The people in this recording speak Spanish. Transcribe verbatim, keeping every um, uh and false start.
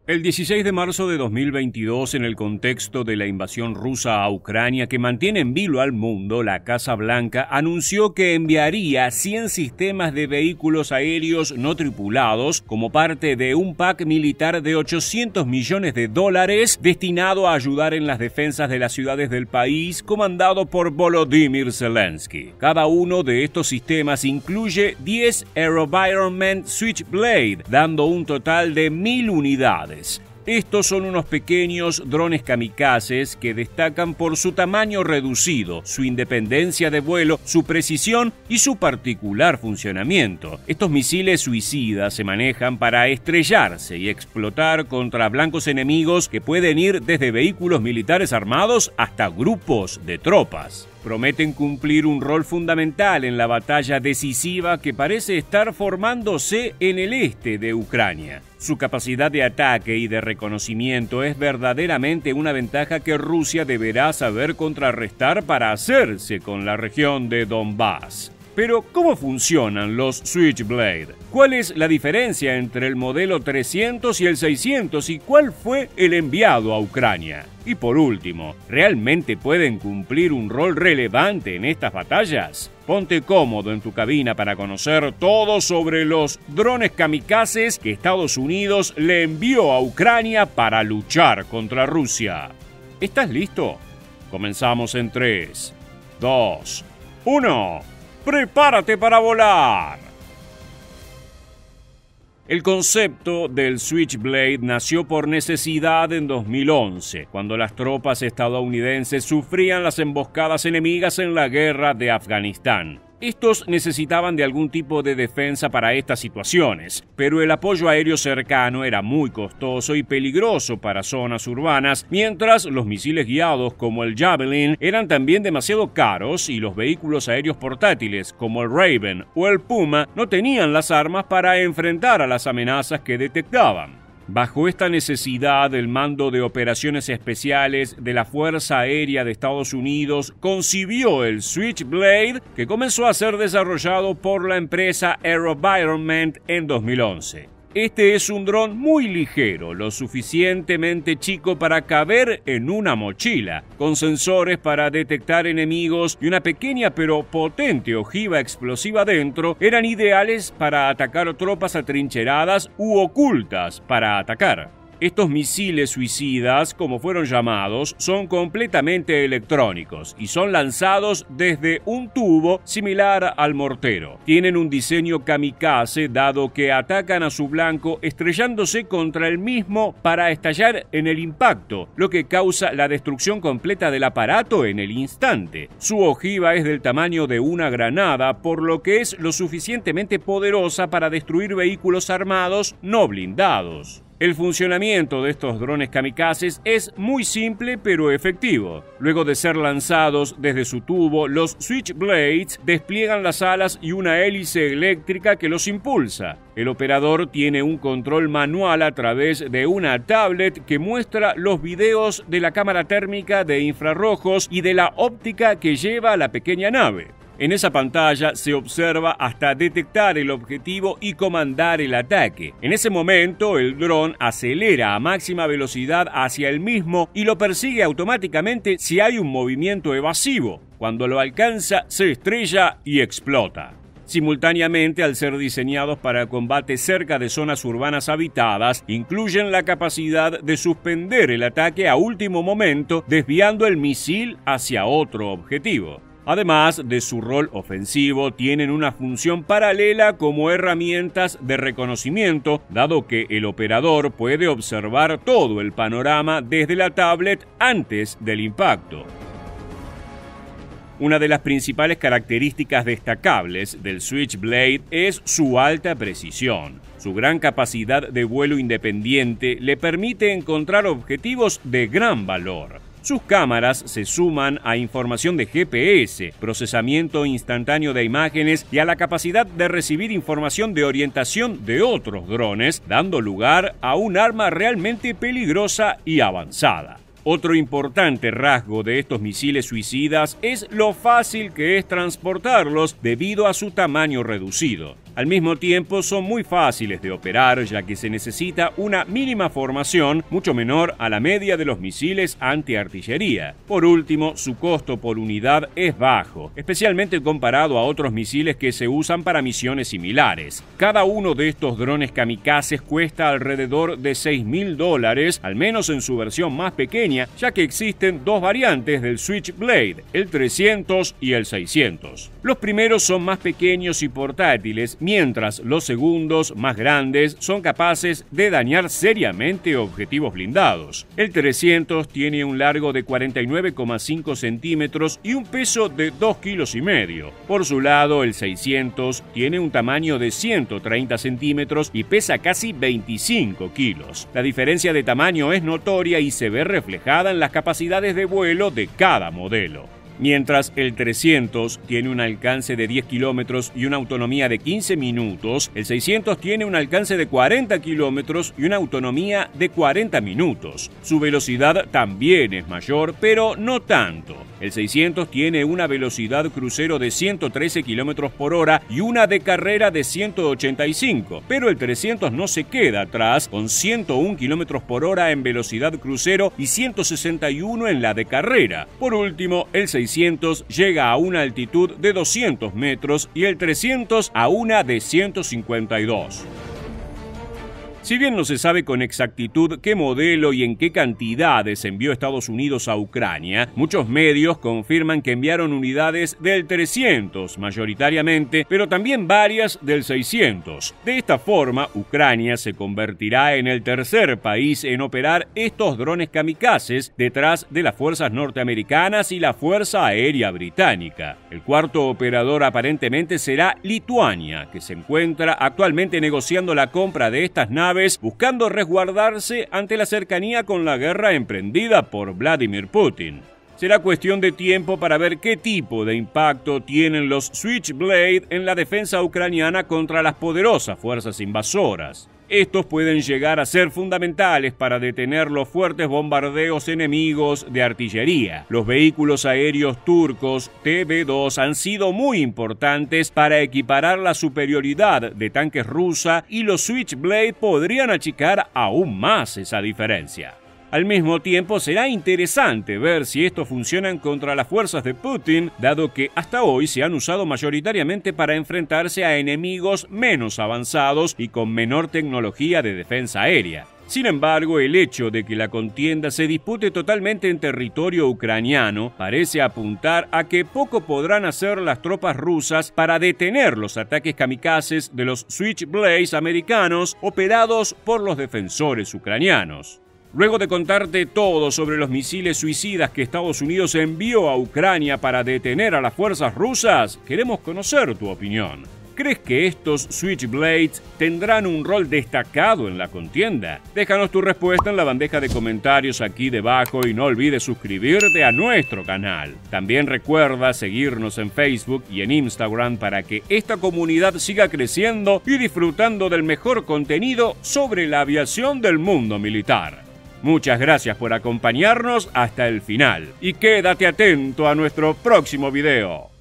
El dieciséis de marzo de dos mil veintidós, en el contexto de la invasión rusa a Ucrania que mantiene en vilo al mundo, la Casa Blanca anunció que enviaría cien sistemas de vehículos aéreos no tripulados como parte de un pack militar de ochocientos millones de dólares destinado a ayudar en las defensas de las ciudades del país, comandado por Volodymyr Zelensky. Cada uno de estos sistemas incluye diez AeroVironment Switchblade, dando un total de mil unidades. Estos son unos pequeños drones kamikazes que destacan por su tamaño reducido, su independencia de vuelo, su precisión y su particular funcionamiento. Estos misiles suicidas se manejan para estrellarse y explotar contra blancos enemigos que pueden ir desde vehículos militares armados hasta grupos de tropas. Prometen cumplir un rol fundamental en la batalla decisiva que parece estar formándose en el este de Ucrania. Su capacidad de ataque y de reconocimiento es verdaderamente una ventaja que Rusia deberá saber contrarrestar para hacerse con la región de Donbass. Pero, ¿cómo funcionan los Switchblade? ¿Cuál es la diferencia entre el modelo trescientos y el seiscientos y cuál fue el enviado a Ucrania? Y por último, ¿realmente pueden cumplir un rol relevante en estas batallas? Ponte cómodo en tu cabina para conocer todo sobre los drones kamikazes que Estados Unidos le envió a Ucrania para luchar contra Rusia. ¿Estás listo? Comenzamos en tres, dos, uno... ¡Prepárate para volar! El concepto del Switchblade nació por necesidad en dos mil once, cuando las tropas estadounidenses sufrían las emboscadas enemigas en la guerra de Afganistán. Estos necesitaban de algún tipo de defensa para estas situaciones, pero el apoyo aéreo cercano era muy costoso y peligroso para zonas urbanas, mientras los misiles guiados como el Javelin eran también demasiado caros y los vehículos aéreos portátiles como el Raven o el Puma no tenían las armas para enfrentar a las amenazas que detectaban. Bajo esta necesidad, el Mando de Operaciones Especiales de la Fuerza Aérea de Estados Unidos concibió el Switchblade, que comenzó a ser desarrollado por la empresa AeroVironment en dos mil once. Este es un dron muy ligero, lo suficientemente chico para caber en una mochila, con sensores para detectar enemigos y una pequeña pero potente ojiva explosiva dentro. Eran ideales para atacar tropas atrincheradas u ocultas para atacar. Estos misiles suicidas, como fueron llamados, son completamente electrónicos y son lanzados desde un tubo similar al mortero. Tienen un diseño kamikaze, dado que atacan a su blanco estrellándose contra el mismo para estallar en el impacto, lo que causa la destrucción completa del aparato en el instante. Su ojiva es del tamaño de una granada, por lo que es lo suficientemente poderosa para destruir vehículos armados no blindados. El funcionamiento de estos drones kamikazes es muy simple pero efectivo. Luego de ser lanzados desde su tubo, los Switchblades despliegan las alas y una hélice eléctrica que los impulsa. El operador tiene un control manual a través de una tablet que muestra los videos de la cámara térmica de infrarrojos y de la óptica que lleva la pequeña nave. En esa pantalla se observa hasta detectar el objetivo y comandar el ataque. En ese momento, el dron acelera a máxima velocidad hacia el mismo y lo persigue automáticamente si hay un movimiento evasivo. Cuando lo alcanza, se estrella y explota. Simultáneamente, al ser diseñados para combate cerca de zonas urbanas habitadas, incluyen la capacidad de suspender el ataque a último momento, desviando el misil hacia otro objetivo. Además de su rol ofensivo, tienen una función paralela como herramientas de reconocimiento, dado que el operador puede observar todo el panorama desde la tablet antes del impacto. Una de las principales características destacables del Switchblade es su alta precisión. Su gran capacidad de vuelo independiente le permite encontrar objetivos de gran valor. Sus cámaras se suman a información de G P S, procesamiento instantáneo de imágenes y a la capacidad de recibir información de orientación de otros drones, dando lugar a un arma realmente peligrosa y avanzada. Otro importante rasgo de estos misiles suicidas es lo fácil que es transportarlos debido a su tamaño reducido. Al mismo tiempo, son muy fáciles de operar, ya que se necesita una mínima formación, mucho menor a la media de los misiles antiartillería. Por último, su costo por unidad es bajo, especialmente comparado a otros misiles que se usan para misiones similares. Cada uno de estos drones kamikazes cuesta alrededor de seis mil dólares, al menos en su versión más pequeña, ya que existen dos variantes del Switchblade, el trescientos y el seiscientos. Los primeros son más pequeños y portátiles, mientras los segundos, más grandes, son capaces de dañar seriamente objetivos blindados. El trescientos tiene un largo de cuarenta y nueve coma cinco centímetros y un peso de dos kilos y medio. Por su lado, el seiscientos tiene un tamaño de ciento treinta centímetros y pesa casi veinticinco kilos. La diferencia de tamaño es notoria y se ve reflejada en las capacidades de vuelo de cada modelo. Mientras el trescientos tiene un alcance de diez kilómetros y una autonomía de quince minutos, el seiscientos tiene un alcance de cuarenta kilómetros y una autonomía de cuarenta minutos. Su velocidad también es mayor, pero no tanto. El seiscientos tiene una velocidad crucero de ciento trece kilómetros por hora y una de carrera de ciento ochenta y cinco, pero el trescientos no se queda atrás, con ciento uno kilómetros por hora en velocidad crucero y ciento sesenta y uno en la de carrera. Por último, el seiscientos llega a una altitud de doscientos metros y el trescientos a una de ciento cincuenta y dos. Si bien no se sabe con exactitud qué modelo y en qué cantidades envió Estados Unidos a Ucrania, muchos medios confirman que enviaron unidades del trescientos mayoritariamente, pero también varias del seiscientos. De esta forma, Ucrania se convertirá en el tercer país en operar estos drones kamikazes detrás de las fuerzas norteamericanas y la Fuerza Aérea Británica. El cuarto operador aparentemente será Lituania, que se encuentra actualmente negociando la compra de estas naves, buscando resguardarse ante la cercanía con la guerra emprendida por Vladimir Putin. Será cuestión de tiempo para ver qué tipo de impacto tienen los Switchblade en la defensa ucraniana contra las poderosas fuerzas invasoras. Estos pueden llegar a ser fundamentales para detener los fuertes bombardeos enemigos de artillería. Los vehículos aéreos turcos T B dos han sido muy importantes para equiparar la superioridad de tanques rusa y los Switchblade podrían achicar aún más esa diferencia. Al mismo tiempo, será interesante ver si estos funcionan contra las fuerzas de Putin, dado que hasta hoy se han usado mayoritariamente para enfrentarse a enemigos menos avanzados y con menor tecnología de defensa aérea. Sin embargo, el hecho de que la contienda se dispute totalmente en territorio ucraniano parece apuntar a que poco podrán hacer las tropas rusas para detener los ataques kamikazes de los Switchblades americanos operados por los defensores ucranianos. Luego de contarte todo sobre los misiles suicidas que Estados Unidos envió a Ucrania para detener a las fuerzas rusas, queremos conocer tu opinión. ¿Crees que estos Switchblades tendrán un rol destacado en la contienda? Déjanos tu respuesta en la bandeja de comentarios aquí debajo y no olvides suscribirte a nuestro canal. También recuerda seguirnos en Facebook y en Instagram para que esta comunidad siga creciendo y disfrutando del mejor contenido sobre la aviación del mundo militar. Muchas gracias por acompañarnos hasta el final y quédate atento a nuestro próximo video.